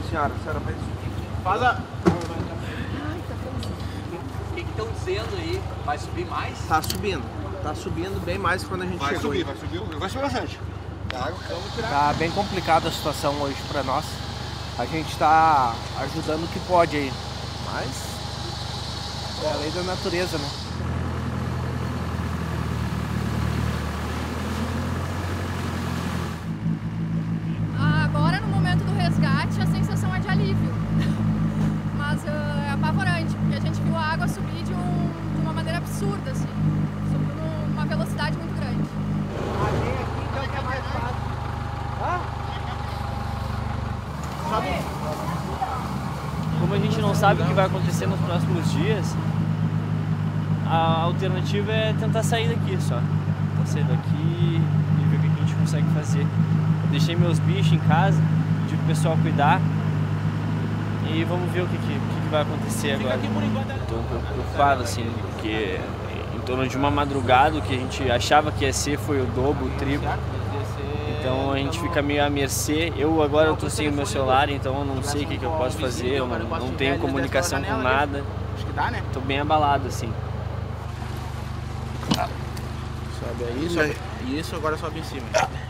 senhora vai subir. Faz a... O que estão dizendo aí? Vai subir mais? Tá subindo bem mais que quando a gente chegou. Vai subir bastante. Tá bem complicada a situação hoje pra nós. A gente tá ajudando o que pode aí, mas é a lei da natureza, né? Agora, no momento do resgate, a sensação é de alívio, mas é apavorante, porque a gente viu a água subir de uma maneira absurda, assim, subiu numa velocidade muito grande. Como a gente não sabe o que vai acontecer nos próximos dias, a alternativa é tentar sair daqui só. Tentar sair daqui e ver o que a gente consegue fazer. Eu deixei meus bichos em casa, pedi pro pessoal cuidar e vamos ver o que vai acontecer agora. Estou um pouco preocupado, assim, porque em torno de uma madrugada o que a gente achava que ia ser foi o dobro, o triplo. Então a gente fica meio à mercê. Eu agora estou sem o meu celular, então eu não sei o que eu posso fazer, eu não tenho comunicação com nada. Estou bem abalado, assim. Sobe aí, sobe. Isso, agora sobe em cima.